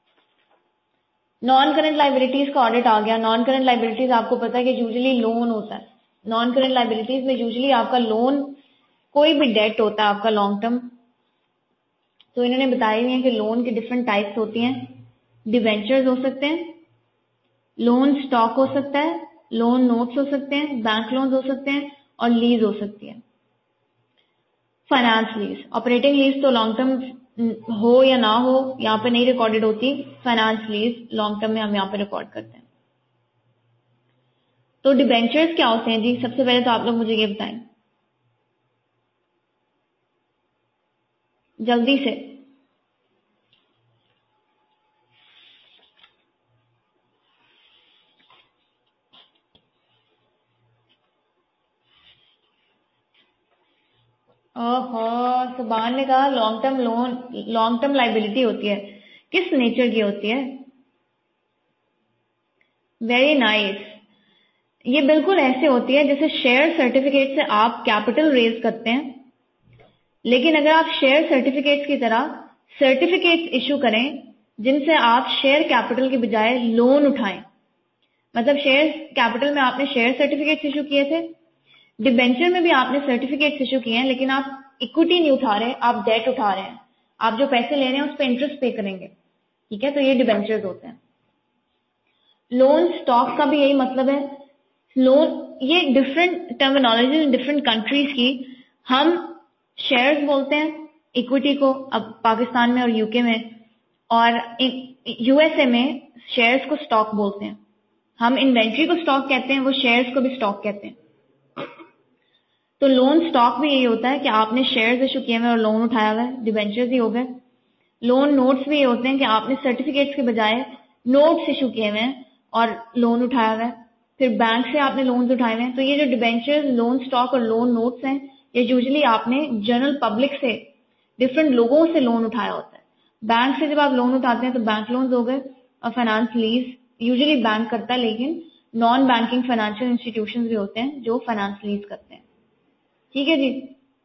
नॉन करंट लाइबिलिटीज का ऑडिट आ गया। नॉन करंट लाइबिलिटीज आपको पता है कि यूजुअली लोन होता है। नॉन करंट लाइबिलिटीज में यूजुअली आपका लोन, कोई भी डेट होता है आपका लॉन्ग टर्म। तो इन्होंने बताई हुई है कि लोन की डिफरेंट टाइप्स होती हैं। डिवेंचर्स हो सकते हैं, लोन स्टॉक हो सकता है, लोन नोट्स हो सकते हैं, बैंक लोन्स हो सकते हैं, और लीज हो सकती है। फाइनेंस लीज, ऑपरेटिंग लीज तो लॉन्ग टर्म हो या ना हो यहाँ पे नहीं रिकॉर्डेड होती, फाइनेंस लीज लॉन्ग टर्म में हम यहाँ पे रिकॉर्ड करते हैं। तो डिबेंचर्स क्या होते हैं जी? सबसे पहले तो आप लोग मुझे ये बताएं जल्दी से। ओहो, सुभान ने कहा long term loan, long term liability होती है। किस नेचर की होती है? Very nice. ये बिल्कुल ऐसे होती है जैसे शेयर सर्टिफिकेट से आप कैपिटल रेज करते हैं, लेकिन अगर आप शेयर सर्टिफिकेट्स की तरह सर्टिफिकेट्स इशू करें जिनसे आप शेयर कैपिटल के बजाय लोन उठाएं, मतलब शेयर कैपिटल में आपने शेयर सर्टिफिकेट्स इशू किए थे, डिबेंचर में भी आपने सर्टिफिकेट्स इशू किए हैं, लेकिन आप इक्विटी नहीं उठा रहे, आप डेट उठा रहे हैं। आप जो पैसे ले रहे हैं उस पर इंटरेस्ट पे करेंगे, ठीक है। तो ये डिबेंचर्स होते हैं। लोन स्टॉक का भी यही मतलब है। लोन, ये different terminology in different countries की। हम शेयर्स बोलते हैं इक्विटी को, अब पाकिस्तान में और यूके में, और यूएसए में शेयर्स को स्टॉक बोलते हैं। हम इन्वेंट्री को स्टॉक कहते हैं, वो शेयर्स को भी स्टॉक कहते हैं। तो लोन स्टॉक भी यही होता है कि आपने शेयर्स इशू किए हुए और लोन उठाया हुआ है, डिबेंचर्स ही हो गए। लोन नोट्स भी ये होते हैं कि आपने सर्टिफिकेट्स के बजाय नोट्स इशू किए हुए हैं और लोन उठाया हुआ है, फिर बैंक से आपने लोन्स उठाए हुए हैं। तो ये जो डिबेंचर्स, लोन स्टॉक और लोन नोट्स हैं, ये यूजुअली आपने जनरल पब्लिक से, डिफरेंट लोगों से लोन उठाया होता है। बैंक से जब आप लोन उठाते हैं तो बैंक लोन्स हो गए, और फाइनेंस लीज यूजुअली बैंक करता है, लेकिन नॉन बैंकिंग फाइनेंशियल इंस्टीट्यूशंस भी होते हैं जो फाइनेंस लीज करते हैं, ठीक है जी।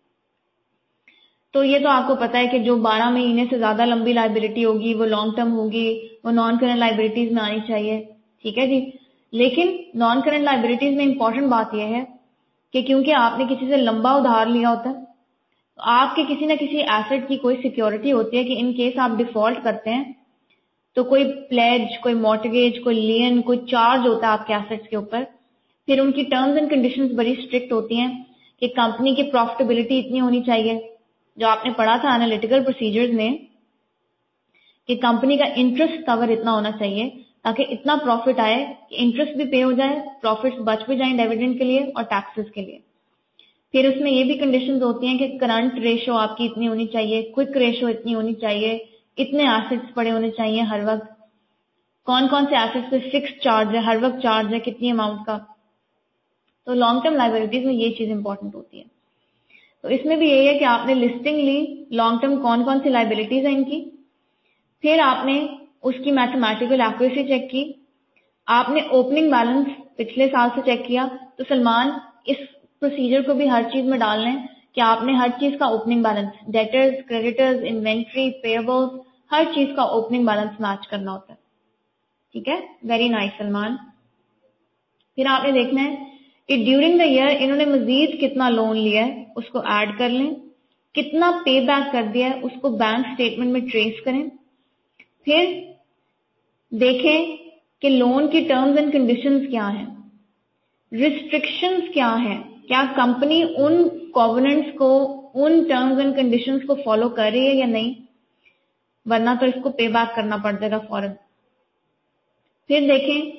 तो ये तो आपको पता है कि जो बारह महीने से ज्यादा लंबी लाइबिलिटी होगी वो लॉन्ग टर्म होगी, वो नॉन करंट लाइबिलिटीज में आनी चाहिए, ठीक है जी। लेकिन नॉन करंट लाइबिलिटीज में इंपॉर्टेंट बात यह है कि क्योंकि आपने किसी से लंबा उधार लिया होता है, तो आपके किसी न किसी एसेट की कोई सिक्योरिटी होती है कि इन केस आप डिफॉल्ट करते हैं तो कोई प्लेज, कोई मॉर्टगेज, कोई लियन, कोई चार्ज होता है आपके एसेट्स के ऊपर। फिर उनकी टर्म्स एंड कंडीशंस बड़ी स्ट्रिक्ट होती हैं कि कंपनी की प्रॉफिटेबिलिटी इतनी होनी चाहिए, जो आपने पढ़ा था एनालिटिकल प्रोसीजर्स में, कि कंपनी का इंटरेस्ट कवर इतना होना चाहिए ताकि इतना प्रॉफिट आए कि इंटरेस्ट भी पे हो जाए, प्रॉफिट्स बच भी जाए डिविडेंड के लिए और टैक्सेस के लिए। फिर उसमें ये भी कंडीशंस होती हैं कि करंट रेशो आपकी इतनी होनी चाहिए, क्विक रेशो इतनी होनी चाहिए, इतने एसेट्स पड़े होने चाहिए हर वक्त, कौन कौन से एसेट्स पे फिक्स चार्ज है, हर वक्त चार्ज है, कितनी अमाउंट का। तो लॉन्ग टर्म लाइबिलिटीज में ये चीज इंपॉर्टेंट होती है। तो इसमें भी यही है कि आपने लिस्टिंग ली, लॉन्ग टर्म कौन कौन सी लाइबिलिटीज है इनकी, फिर आपने उसकी मैथमेटिकल एक्यूरेसी चेक की, आपने ओपनिंग बैलेंस पिछले साल से चेक किया। तो सलमान, इस प्रोसीजर को भी हर चीज में डाल लें कि आपने हर चीज का opening balance, debtors, creditors, inventory, payables, हर चीज का ओपनिंग बैलेंस मैच करना होता है, ठीक है। Very nice Salman. फिर आपने देखना है कि ड्यूरिंग द ईयर इन्होंने मजीद कितना लोन लिया है, उसको ऐड कर लें, कितना पे बैक कर दिया है उसको बैंक स्टेटमेंट में ट्रेस करें। फिर देखें कि लोन की टर्म्स एंड कंडीशंस क्या हैं, रिस्ट्रिक्शंस क्या हैं, क्या कंपनी उन कॉवेनेंट्स को, उन टर्म्स एंड कंडीशंस को फॉलो कर रही है या नहीं, वरना तो इसको पे बैक करना पड़ जाएगा फौरन। फिर देखें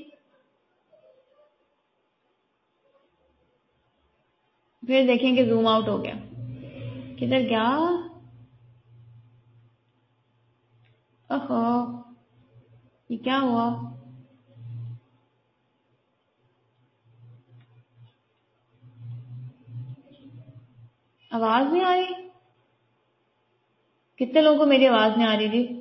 फिर देखें कि जूम आउट हो गया, किधर गया, ओहो ये क्या हुआ, आवाज नहीं आ रही, कितने लोगों को मेरी आवाज नहीं आ रही जी।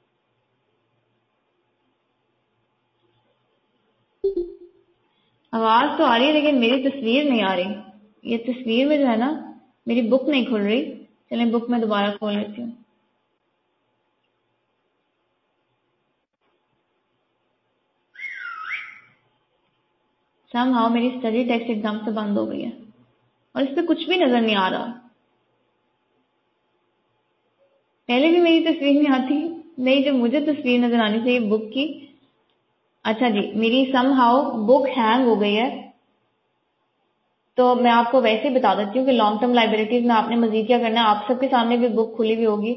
आवाज तो आ रही है लेकिन मेरी तस्वीर नहीं आ रही, ये तस्वीर में जो है ना मेरी बुक नहीं खुल रही। चलें बुक में दोबारा खोल लेती हूँ। समहाउ मेरी स्टडी टेक्स्ट एकदम से बंद हो गई है और इस पे कुछ भी नजर नहीं आ रहा। पहले भी मेरी तस्वीर नहीं आती, नहीं जो मुझे तस्वीर नजर आनी चाहिए बुक की। अच्छा जी, मेरी समहाउ बुक हैंग हो गई है, तो मैं आपको वैसे ही बता देती हूँ कि लॉन्ग टर्म लाइबिलिटीज में आपने मजीद क्या करना है। आप सबके सामने भी बुक खुली हुई होगी,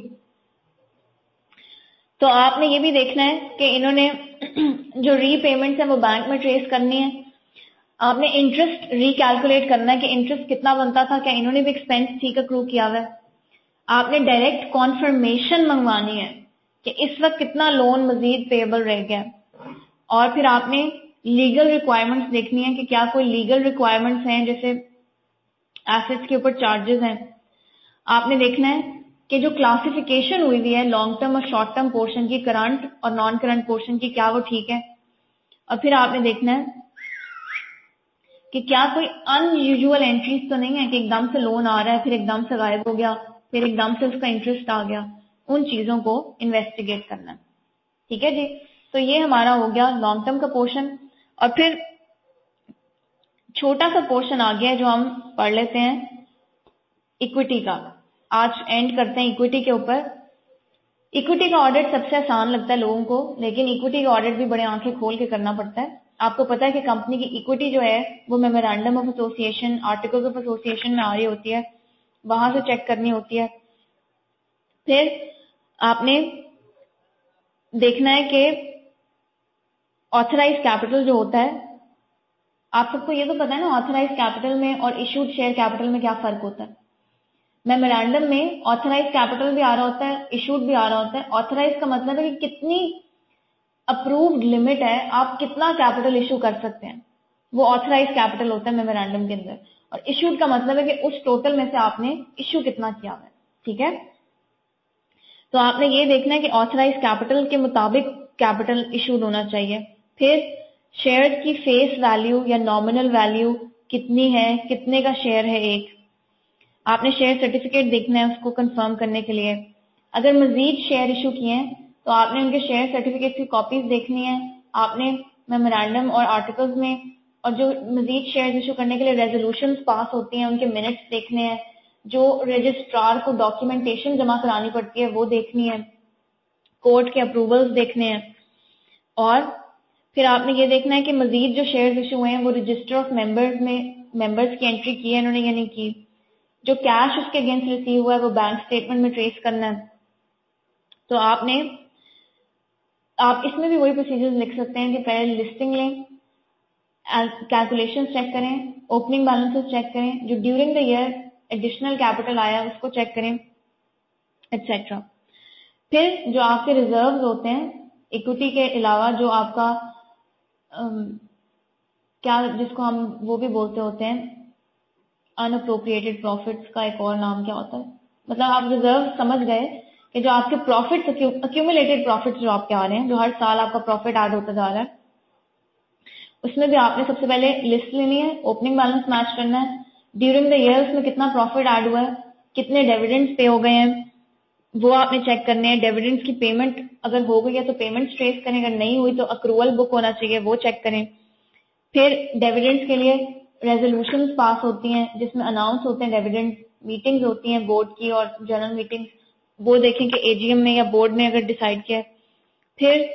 तो आपने ये भी देखना है कि इन्होंने जो रीपेमेंट्स है वो बैंक में ट्रेस करनी है। आपने इंटरेस्ट रिकैलकुलेट करना है कि इंटरेस्ट कितना बनता था, क्या इन्होंने भी एक्सपेंस ठीक अक्रू किया हुआ है। आपने डायरेक्ट कॉन्फर्मेशन मंगवानी है कि इस वक्त कितना लोन मजीद पेएबल रह गया, और फिर आपने लीगल रिक्वायरमेंट्स देखनी है कि क्या कोई लीगल रिक्वायरमेंट्स हैं, जैसे एसेट्स के ऊपर चार्जेस हैं। आपने देखना है कि जो क्लासिफिकेशन हुई हुई है लॉन्ग टर्म और शॉर्ट टर्म पोर्शन की, करंट और नॉन करंट पोर्शन की, क्या वो ठीक है। और फिर आपने देखना है कि क्या कोई अनयूजुअल एंट्रीज तो नहीं है कि एकदम से लोन आ रहा है फिर एकदम से गायब हो गया, फिर एकदम से उसका इंटरेस्ट आ गया। उन चीजों को इन्वेस्टिगेट करना है, ठीक है जी। तो ये हमारा हो गया लॉन्ग टर्म का पोर्शन। और फिर छोटा सा पोर्शन आ गया जो हम पढ़ लेते हैं इक्विटी का। आज एंड करते हैं इक्विटी के ऊपर। इक्विटी का ऑडिट सबसे आसान लगता है लोगों को, लेकिन इक्विटी का ऑडिट भी बड़े आंखें खोल के करना पड़ता है। आपको पता है कि कंपनी की इक्विटी जो है वो memorandum of association, articles of association में आ रही होती है, वहां से चेक करनी होती है। फिर आपने देखना है कि ऑथराइज कैपिटल जो होता है, आप सबको ये तो पता है ना ऑथराइज कैपिटल में और इशूड शेयर कैपिटल में क्या फर्क होता है। मेमोरेंडम में ऑथराइज कैपिटल भी आ रहा होता है, इशूड भी आ रहा होता है। ऑथराइज का मतलब है कि कितनी अप्रूव्ड लिमिट है, आप कितना कैपिटल इशू कर सकते हैं, वो ऑथराइज कैपिटल होता है मेमोरेंडम के अंदर। और इशूड का मतलब है कि उस टोटल में से आपने इशू कितना किया है, ठीक है। तो आपने ये देखना है कि ऑथराइज कैपिटल के मुताबिक कैपिटल इशूड होना चाहिए। फिर शेयर की फेस वैल्यू या नॉमिनल वैल्यू कितनी है, कितने का शेयर है एक, आपने शेयर सर्टिफिकेट देखना है उसको कंफर्म करने के लिए। अगर मजीद शेयर इशू किए हैं तो आपने उनके शेयर सर्टिफिकेट की कॉपीज देखनी है। आपने मेमोरेंडम और आर्टिकल्स में और जो मजीद शेयर इशू करने के लिए रेजोल्यूशंस पास होती हैं उनके मिनट्स देखने हैं। जो रजिस्ट्रार को डॉक्यूमेंटेशन जमा करानी पड़ती है वो देखनी है, कोर्ट के अप्रूवल्स देखने हैं। और फिर आपने ये देखना है कि मजीद जो शेयर इशू हुए हैं वो रजिस्टर ऑफ मेंबर्स में मेंबर्स की एंट्री की है इन्होंने या नहीं की। जो कैश उसके अगेंस्ट रिसीव हुआ है वो बैंक स्टेटमेंट में ट्रेस करना है। तो आपने आप इसमें भी वही प्रोसीजर्स लिख सकते हैं कि पहले लिस्टिंग लें, कैलकुलेशन चेक करें, ओपनिंग बैलेंसेस चेक करें, जो during the year additional capital आया उसको चेक करें, एक्सेट्रा। फिर जो आपके रिजर्व्स होते हैं इक्विटी के अलावा, जो आपका अम, क्या जिसको हम वो भी बोलते होते हैं अनअप्रोप्रिएटेड प्रॉफिट्स का एक और नाम क्या होता है, मतलब आप रिजर्व समझ गए कि जो आपके प्रॉफिट्स अक्यूमुलेटेड प्रॉफिट्स जो आपके आ रहे हैं, जो हर साल आपका प्रॉफिट ऐड होता जा रहा है, उसमें भी आपने सबसे पहले लिस्ट लेनी है, ओपनिंग बैलेंस मैच करना है, ड्यूरिंग द ईयर उसमें कितना प्रॉफिट ऐड हुआ है, कितने डिविडेंड्स पे हो गए हैं वो आपने चेक करने हैं। डिविडेंड्स की पेमेंट अगर हो गई है तो पेमेंट ट्रेस करें, अगर नहीं हुई तो अक्रूवल बुक होना चाहिए वो चेक करें। फिर डिविडेंड्स के लिए रेजोल्यूशंस पास होती हैं जिसमें अनाउंस होते हैं डिविडेंड, मीटिंग्स होती हैं बोर्ड की और जनरल मीटिंग्स, वो देखें कि एजीएम ने या बोर्ड ने अगर डिसाइड किया है। फिर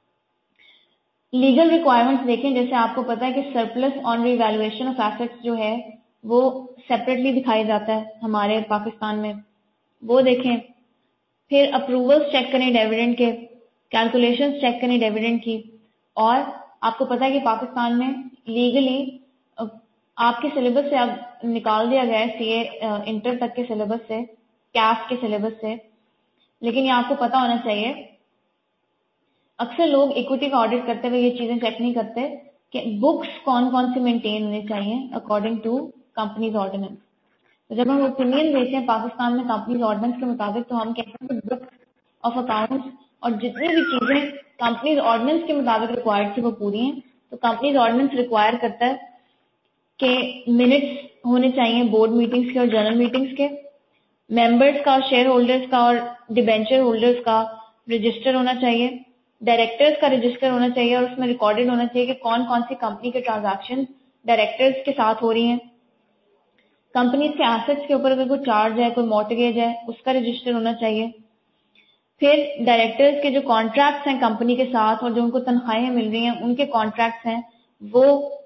लीगल रिक्वायरमेंट्स देखें, जैसे आपको पता है कि surplus on revaluation of assets जो है वो सेपरेटली दिखाई जाता है हमारे पाकिस्तान में, वो देखें। फिर अप्रूवल्स चेक करें डिविडेंड के, कैलकुलेशंस चेक करें डिविडेंड की। और आपको पता है कि पाकिस्तान में लीगली आपके सिलेबस से अब निकाल दिया गया है सीए इंटर तक के सिलेबस से, कैफ के सिलेबस से, लेकिन ये आपको पता होना चाहिए अक्सर लोग इक्विटी का ऑडिट करते हुए ये चीजें चेक नहीं करते कि बुक्स कौन कौन सी मेंटेन होनी चाहिए अकॉर्डिंग टू कंपनीज ऑर्डिनेंस। तो जब हम ओपिनियन देते हैं पाकिस्तान में कंपनीज ऑर्डिनेंस के मुताबिक तो हम कहते हैं कि बुक ऑफ अकाउंट्स और जितनी भी चीजें कंपनीज ऑर्डिनेंस के मुताबिक रिक्वायर्ड थी वो पूरी हैं। तो कंपनीज ऑर्डिनेंस रिक्वायर करता है कि मिनट्स होने चाहिए बोर्ड मीटिंग्स के और जनरल मीटिंग्स के, मेंबर्स का, शेयर होल्डर्स का और डिबेंचर होल्डर्स का रजिस्टर होना चाहिए, डायरेक्टर्स का रजिस्टर होना चाहिए और उसमें रिकॉर्डेड होना चाहिए कि कौन कौन सी कंपनी के ट्रांजैक्शन डायरेक्टर्स के साथ हो रही हैं। कंपनी के एसेट्स के ऊपर अगर कोई चार्ज है, कोई मॉर्टगेज है, उसका रजिस्टर होना चाहिए। फिर डायरेक्टर्स के जो कॉन्ट्रैक्ट्स हैं कंपनी के साथ और जो उनको तनख्वाहें मिल रही हैं उनके कॉन्ट्रैक्ट्स हैं वो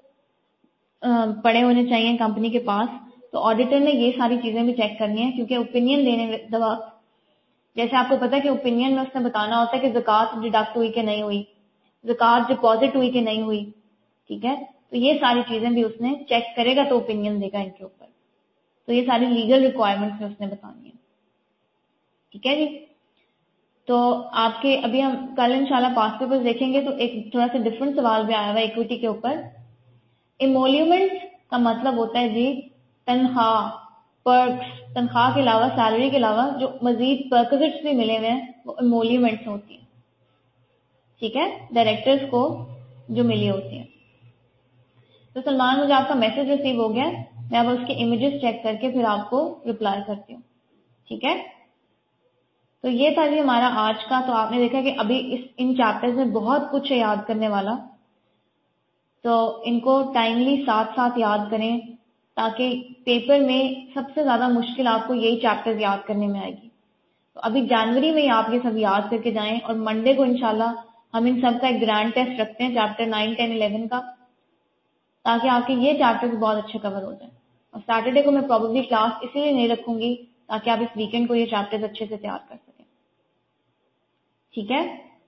पड़े होने चाहिए कंपनी के पास। तो ऑडिटर ने ये सारी चीजें भी चेक करनी है क्योंकि ओपिनियन देने दवा, जैसे आपको पता है कि ओपिनियन में उसने बताना होता है कि ज़कात डिडक्ट हुई कि नहीं हुई, ज़कात डिपॉजिट हुई कि नहीं हुई, ठीक है। तो ये सारी चीजें भी उसने चेक करेगा तो ओपिनियन देगा इनके ऊपर। तो ये सारी लीगल रिक्वायरमेंट्स में उसने बतानी है, ठीक है जी। तो आपके अभी हम कल इंशाल्लाह पास्ट पेपर्स देखेंगे तो एक थोड़ा सा डिफरेंट सवाल भी आया हुआ है इक्विटी के ऊपर। इमोल्यूमेंट का मतलब होता है जी तनख्वाह, पर्क्स, तनख्वाह के अलावा, सैलरी के अलावा जो मजीद पर्क्स भी मिले हुए हैं वो इमोल्यूमेंट्स होती हैं, ठीक है, डायरेक्टर्स को जो मिली होती हैं। तो सलमान मुझे आपका मैसेज रिसीव हो गया, मैं अब उसके इमेजेस चेक करके फिर आपको रिप्लाई करती हूँ, ठीक है। तो ये था जी हमारा आज का। तो आपने देखा कि अभी इस इन चैप्टर्स में बहुत कुछ है याद करने वाला, तो इनको टाइमली साथ साथ याद करें ताकि पेपर में सबसे ज्यादा मुश्किल आपको यही चैप्टर्स याद करने में आएगी। तो अभी जनवरी में ही आप ये सब याद करके जाएं और मंडे को इंशाल्लाह हम इन सब का एक ग्रैंड टेस्ट रखते हैं चैप्टर नाइन टेन इलेवन का, ताकि आपके ये चैप्टर्स बहुत अच्छे कवर हो जाए। और सैटरडे को मैं प्रोबेबली क्लास इसलिए नहीं रखूंगी ताकि आप इस वीकेंड को ये चैप्टर्स अच्छे से तैयार कर सकें, ठीक है।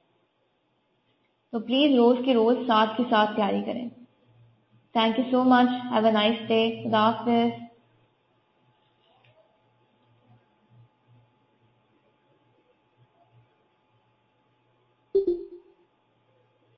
तो प्लीज रोज की रोज साथ के साथ तैयारी करें। Thank you so much, have a nice day, खुदा हाफिज।